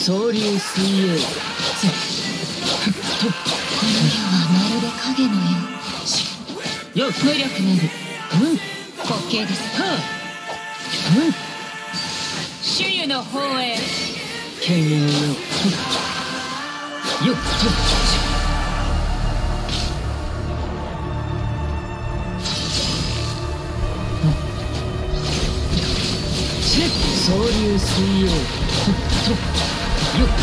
総流水泳とこの世はまるで影のよう。無力なる滑稽です。主湯の方へ。剣よよっと総流水泳とよっ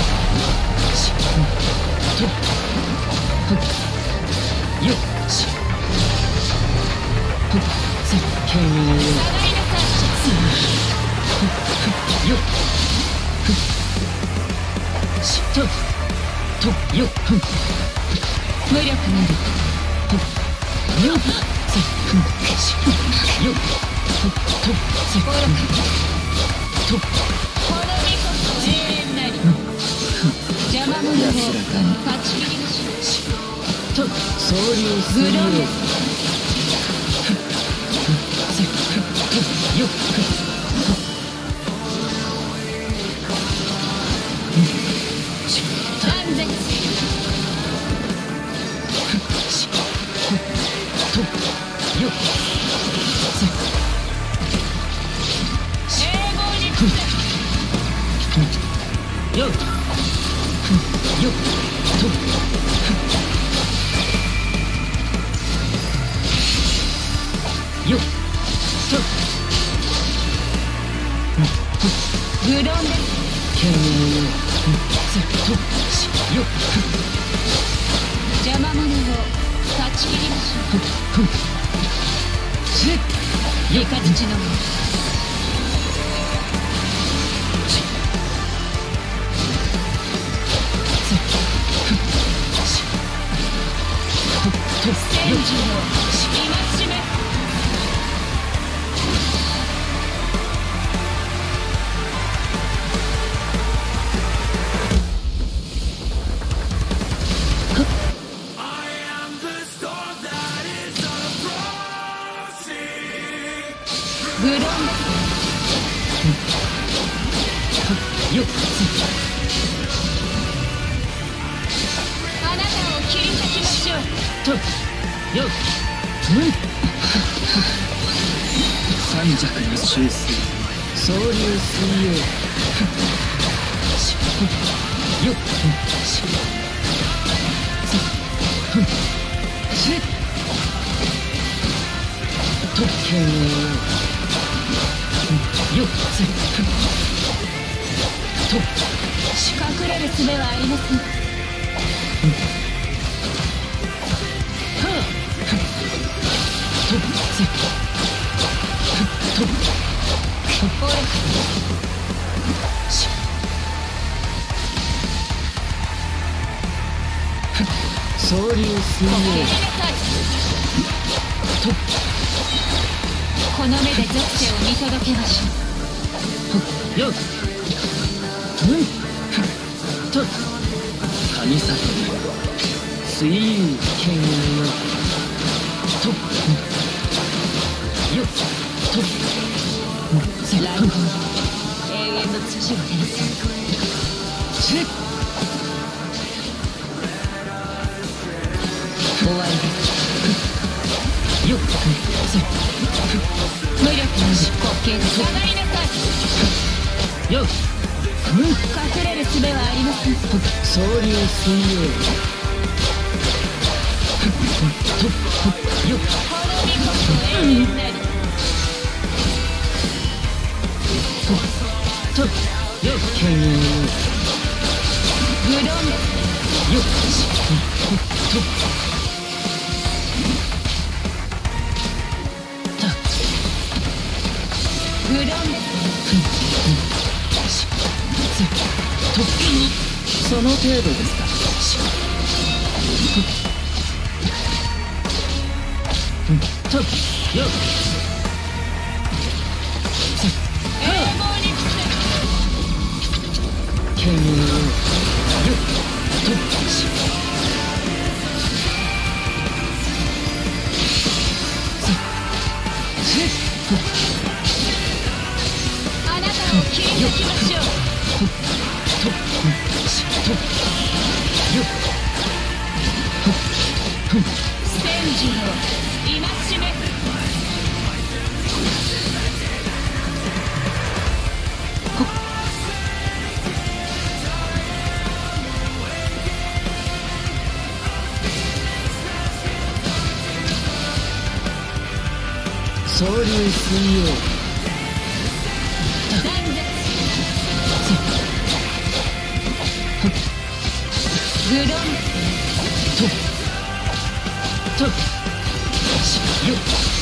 とよっ剣よよっとよっ無力なるよっよっと永遠なり邪魔者を断ち切りましょう。と総流水泳よっ断絶とよっよっよっとよっと無論です剣よよっ邪魔者を断ち切りましょう。雷の戦時の戒め。グロンよっあなたを切り裂きましょう。とよっ三尺の修正総流水泳よっ特権よっと隠れる術はありません。総流水泳この目で属性を見届けましょう。よっと神里水遊剣よとよっと来訪永遠の土を照らす終わりですよっ無力な滑稽です。下がりなさいよっ隠れる術はありません。総流水泳よっ滅びこそ永遠なりとよっ剣よ無論ですよっと無論ですその程度ですか。とよっ永劫に伏せ剣よっとあなたを切り裂きましょう。 千次の戒め。 総流水曜グロンとよっ